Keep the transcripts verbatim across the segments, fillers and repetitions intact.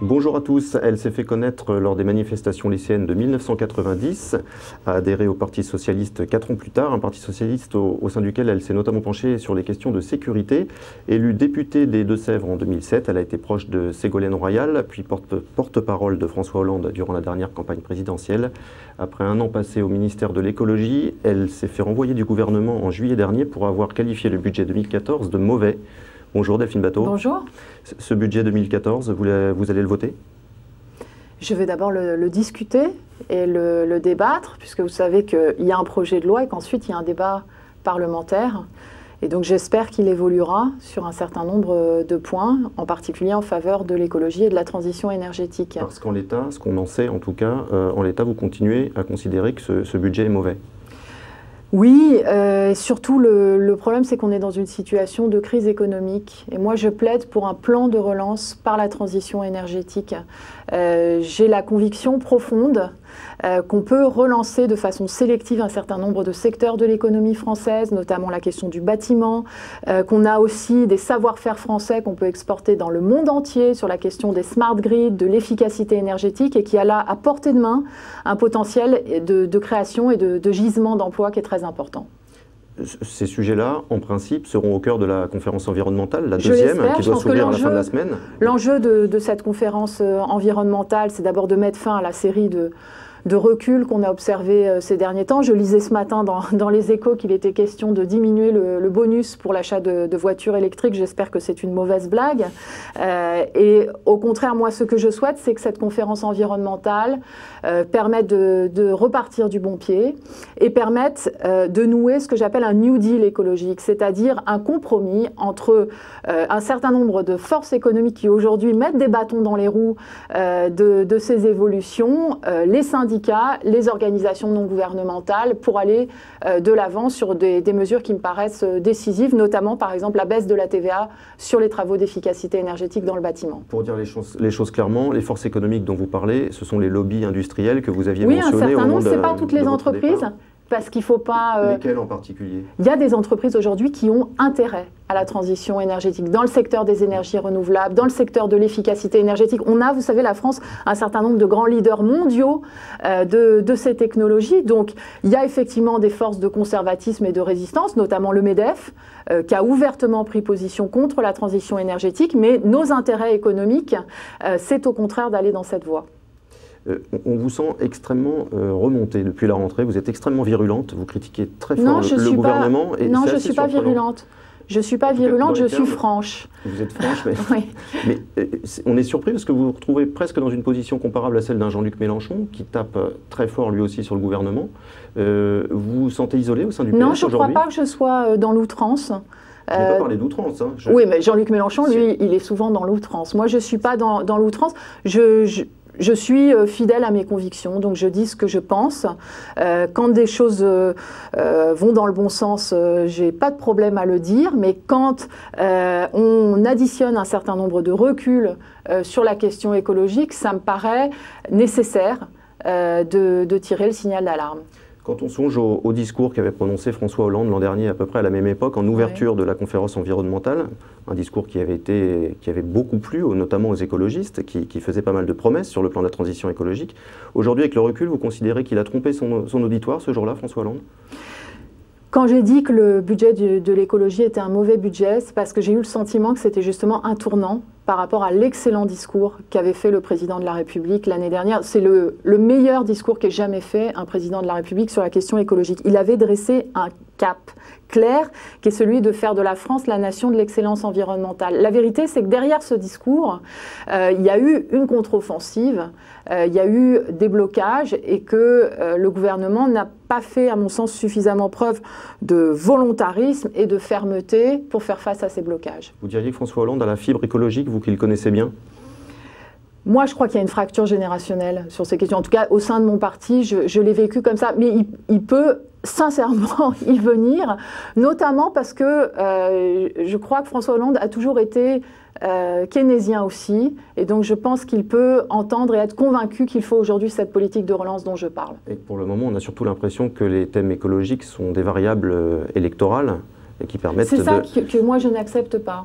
Bonjour à tous. Elle s'est fait connaître lors des manifestations lycéennes de mille neuf cent quatre-vingt-dix, a adhéré au Parti socialiste quatre ans plus tard, un Parti socialiste au, au sein duquel elle s'est notamment penchée sur les questions de sécurité. Élue députée des Deux-Sèvres en deux mille sept, elle a été proche de Ségolène Royal, puis porte-parole de François Hollande durant la dernière campagne présidentielle. Après un an passé au ministère de l'écologie, elle s'est fait renvoyer du gouvernement en juillet dernier pour avoir qualifié le budget deux mille quatorze de mauvais. Bonjour Delphine Batho. Bonjour. Ce budget deux mille quatorze, vous, vous allez le voter? Je vais d'abord le, le discuter et le, le débattre, puisque vous savez qu'il y a un projet de loi et qu'ensuite il y a un débat parlementaire. Et donc j'espère qu'il évoluera sur un certain nombre de points, en particulier en faveur de l'écologie et de la transition énergétique. Parce qu'en l'état, ce qu'on en sait en tout cas, euh, en l'état, vous continuez à considérer que ce, ce budget est mauvais? Oui, euh, surtout le, le problème c'est qu'on est dans une situation de crise économique et moi je plaide pour un plan de relance par la transition énergétique. Euh, j'ai la conviction profonde euh, qu'on peut relancer de façon sélective un certain nombre de secteurs de l'économie française, notamment la question du bâtiment, euh, qu'on a aussi des savoir-faire français qu'on peut exporter dans le monde entier sur la question des smart grids, de l'efficacité énergétique et qui a là à portée de main un potentiel de, de création et de, de gisement d'emploi qui est très important. Ces sujets-là, en principe, seront au cœur de la conférence environnementale, la deuxième, qui doit s'ouvrir à la fin de la semaine. L'enjeu de, de cette conférence environnementale, c'est d'abord de mettre fin à la série de, de recul qu'on a observé ces derniers temps. Je lisais ce matin dans, dans les Échos qu'il était question de diminuer le, le bonus pour l'achat de, de voitures électriques. J'espère que c'est une mauvaise blague. Euh, et au contraire, moi, ce que je souhaite, c'est que cette conférence environnementale euh, permette de, de repartir du bon pied et permette euh, de nouer ce que j'appelle un New Deal écologique, c'est-à-dire un compromis entre euh, un certain nombre de forces économiques qui aujourd'hui mettent des bâtons dans les roues euh, de, de ces évolutions, euh, les syndicats, les organisations non gouvernementales pour aller euh, de l'avant sur des, des mesures qui me paraissent décisives, notamment par exemple la baisse de la T V A sur les travaux d'efficacité énergétique dans le bâtiment. Pour dire les choses, les choses clairement, les forces économiques dont vous parlez, ce sont les lobbies industriels que vous aviez oui, mentionnés. Oui, un certain nombre, ce n'est pas toutes les entreprises. Parce qu'il ne faut pas... Euh, Lesquelles en particulier? Il y a des entreprises aujourd'hui qui ont intérêt à la transition énergétique, dans le secteur des énergies renouvelables, dans le secteur de l'efficacité énergétique. On a, vous savez, la France, un certain nombre de grands leaders mondiaux euh, de, de ces technologies. Donc, il y a effectivement des forces de conservatisme et de résistance, notamment le MEDEF, euh, qui a ouvertement pris position contre la transition énergétique. Mais nos intérêts économiques, euh, c'est au contraire d'aller dans cette voie. Euh, on vous sent extrêmement euh, remontée depuis la rentrée, vous êtes extrêmement virulente, vous critiquez très fort non, le, je le suis gouvernement. Pas, et non, je ne suis pas virulente. Je ne suis pas virulente, je suis franche. Vous êtes franche, mais, oui. mais euh, est, on est surpris parce que vous vous retrouvez presque dans une position comparable à celle d'un Jean-Luc Mélenchon, qui tape très fort lui aussi sur le gouvernement. Euh, vous vous sentez isolé au sein du P S Non, aujourd'hui? je ne crois pas que je sois dans l'outrance. Je n'ai pas parlé d'outrance. Hein. Je... Oui, mais Jean-Luc Mélenchon, lui, il est souvent dans l'outrance. Moi, je ne suis pas dans, dans l'outrance. Je... je... Je suis fidèle à mes convictions, donc je dis ce que je pense. Euh, quand des choses euh, vont dans le bon sens, euh, j'ai pas de problème à le dire, mais quand euh, on additionne un certain nombre de reculs euh, sur la question écologique, ça me paraît nécessaire euh, de, de tirer le signal d'alarme. Quand on songe au, au discours qu'avait prononcé François Hollande l'an dernier, à peu près à la même époque, en ouverture oui. de la conférence environnementale, un discours qui avait, été, qui avait beaucoup plu, notamment aux écologistes, qui, qui faisait pas mal de promesses sur le plan de la transition écologique. Aujourd'hui, avec le recul, vous considérez qu'il a trompé son, son auditoire ce jour-là, François Hollande? Quand j'ai dit que le budget de, de l'écologie était un mauvais budget, c'est parce que j'ai eu le sentiment que c'était justement un tournant par rapport à l'excellent discours qu'avait fait le président de la République l'année dernière. C'est le, le meilleur discours qu'ait jamais fait un président de la République sur la question écologique. Il avait dressé un cap clair, qui est celui de faire de la France la nation de l'excellence environnementale. La vérité, c'est que derrière ce discours, euh, il y a eu une contre-offensive, euh, il y a eu des blocages et que euh, le gouvernement n'a pas fait, à mon sens, suffisamment preuve de volontarisme et de fermeté pour faire face à ces blocages. Vous diriez que François Hollande a la fibre écologique, vous qui le connaissez bien? Moi, je crois qu'il y a une fracture générationnelle sur ces questions. En tout cas, au sein de mon parti, je, je l'ai vécu comme ça. Mais il, il peut sincèrement y venir, notamment parce que euh, je crois que François Hollande a toujours été euh, keynésien aussi. Et donc, je pense qu'il peut entendre et être convaincu qu'il faut aujourd'hui cette politique de relance dont je parle. Et pour le moment, on a surtout l'impression que les thèmes écologiques sont des variables électorales et qui permettent de... C'est ça que, que moi, je n'accepte pas.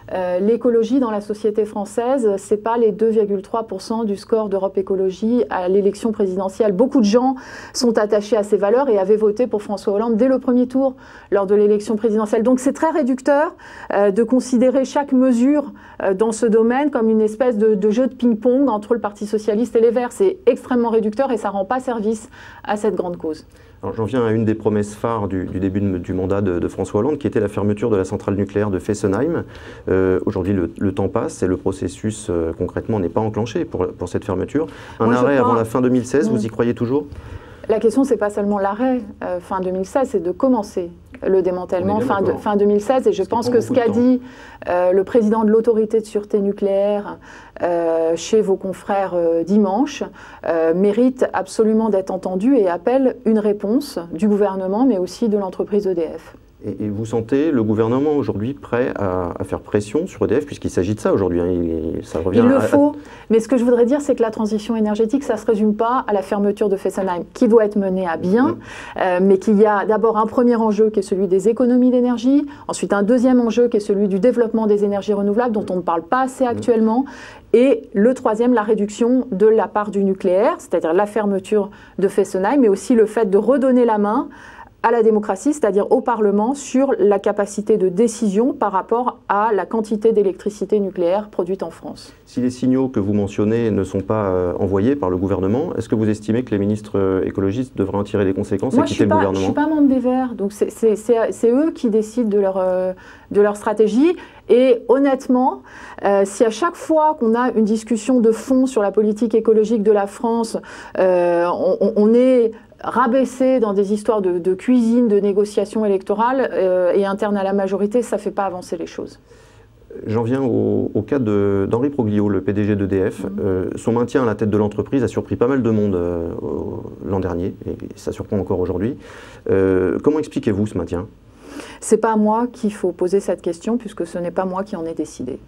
Euh, l'écologie dans la société française, ce n'est pas les deux virgule trois pour cent du score d'Europe Écologie à l'élection présidentielle. Beaucoup de gens sont attachés à ces valeurs et avaient voté pour François Hollande dès le premier tour lors de l'élection présidentielle. Donc c'est très réducteur euh, de considérer chaque mesure euh, dans ce domaine comme une espèce de, de jeu de ping-pong entre le Parti socialiste et les Verts. C'est extrêmement réducteur et ça ne rend pas service à cette grande cause. J'en viens à une des promesses phares du, du début de, du mandat de, de François Hollande, qui était la fermeture de la centrale nucléaire de Fessenheim. Euh, Aujourd'hui, le, le temps passe et le processus, euh, concrètement, n'est pas enclenché pour, pour cette fermeture. Un Moi, arrêt avant la fin deux mille seize, mmh. vous y croyez toujours? La question, ce n'est pas seulement l'arrêt euh, fin deux mille seize, c'est de commencer le démantèlement fin, de, fin deux mille seize. Et je pense que ce qu'a dit euh, le président de l'autorité de sûreté nucléaire euh, chez vos confrères euh, dimanche euh, mérite absolument d'être entendu et appelle une réponse du gouvernement, mais aussi de l'entreprise E D F. Et, et vous sentez le gouvernement aujourd'hui prêt à, à faire pression sur E D F, puisqu'il s'agit de ça aujourd'hui, hein, il, ça revient Il à, le faut, à... mais ce que je voudrais dire, c'est que la transition énergétique, ça ne se résume pas à la fermeture de Fessenheim, qui doit être menée à bien, mmh. euh, mais qu'il y a d'abord un premier enjeu qui est celui des économies d'énergie, ensuite un deuxième enjeu qui est celui du développement des énergies renouvelables, dont on ne parle pas assez actuellement, mmh. et le troisième, la réduction de la part du nucléaire, c'est-à-dire la fermeture de Fessenheim, mais aussi le fait de redonner la main à la démocratie, c'est-à-dire au Parlement, sur la capacité de décision par rapport à la quantité d'électricité nucléaire produite en France. Si les signaux que vous mentionnez ne sont pas euh, envoyés par le gouvernement, est-ce que vous estimez que les ministres euh, écologistes devraient en tirer les conséquences Moi, et quitter le pas, gouvernement? Moi, je ne suis pas membre des Verts, donc c'est eux qui décident de leur, euh, de leur stratégie. Et honnêtement, euh, si à chaque fois qu'on a une discussion de fond sur la politique écologique de la France, euh, on, on est rabaissé dans des histoires de, de cuisine, de négociations électorales euh, et internes à la majorité, ça ne fait pas avancer les choses. J'en viens au, au cas d'Henri Proglio, le P D G d'E D F. Mmh. Euh, son maintien à la tête de l'entreprise a surpris pas mal de monde euh, l'an dernier, et ça surprend encore aujourd'hui. Euh, comment expliquez-vous ce maintien ? C'est pas à moi qu'il faut poser cette question, puisque ce n'est pas moi qui en ai décidé.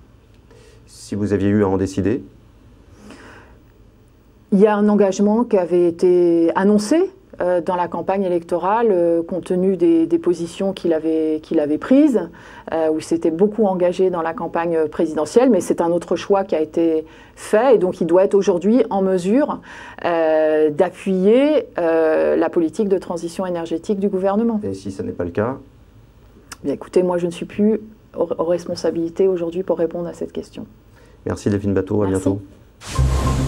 Si vous aviez eu à en décider ? Il y a un engagement qui avait été annoncé euh, dans la campagne électorale, euh, compte tenu des, des positions qu'il avait, qu'il avait prises, euh, où il s'était beaucoup engagé dans la campagne présidentielle, mais c'est un autre choix qui a été fait, et donc il doit être aujourd'hui en mesure euh, d'appuyer euh, la politique de transition énergétique du gouvernement. Et si ce n'est pas le cas ? Bien, écoutez, moi je ne suis plus aux, aux responsabilités aujourd'hui pour répondre à cette question. Merci Delphine Batho, à Merci. Bientôt.